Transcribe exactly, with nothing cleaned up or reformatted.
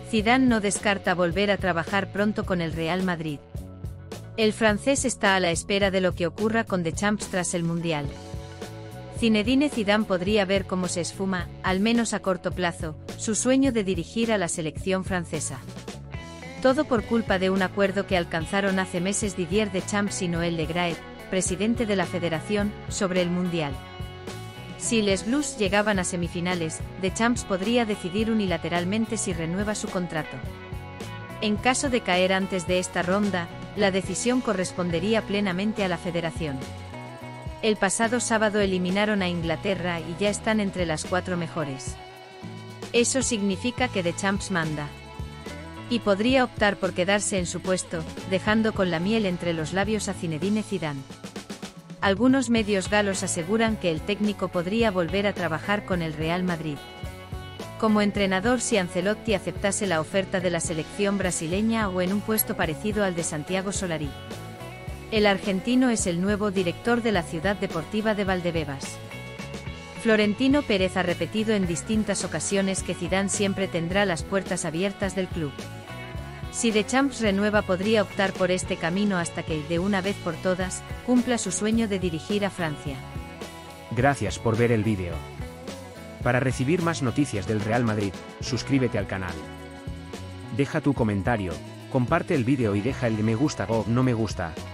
Zidane no descarta volver a trabajar pronto con el Real Madrid. El francés está a la espera de lo que ocurra con Deschamps tras el Mundial. Zinedine Zidane podría ver cómo se esfuma, al menos a corto plazo, su sueño de dirigir a la selección francesa. Todo por culpa de un acuerdo que alcanzaron hace meses Didier Deschamps y Noël Le Graët, presidente de la federación, sobre el Mundial. Si les Blues llegaban a semifinales, Deschamps podría decidir unilateralmente si renueva su contrato. En caso de caer antes de esta ronda, la decisión correspondería plenamente a la federación. El pasado sábado eliminaron a Inglaterra y ya están entre las cuatro mejores. Eso significa que Deschamps manda. Y podría optar por quedarse en su puesto, dejando con la miel entre los labios a Zinedine Zidane. Algunos medios galos aseguran que el técnico podría volver a trabajar con el Real Madrid como entrenador si Ancelotti aceptase la oferta de la selección brasileña o en un puesto parecido al de Santiago Solari. El argentino es el nuevo director de la Ciudad Deportiva de Valdebebas. Florentino Pérez ha repetido en distintas ocasiones que Zidane siempre tendrá las puertas abiertas del club. Si Deschamps renueva podría optar por este camino hasta que, de una vez por todas, cumpla su sueño de dirigir a Francia. Gracias por ver el vídeo. Para recibir más noticias del Real Madrid, suscríbete al canal. Deja tu comentario, comparte el vídeo y deja el de me gusta o no me gusta.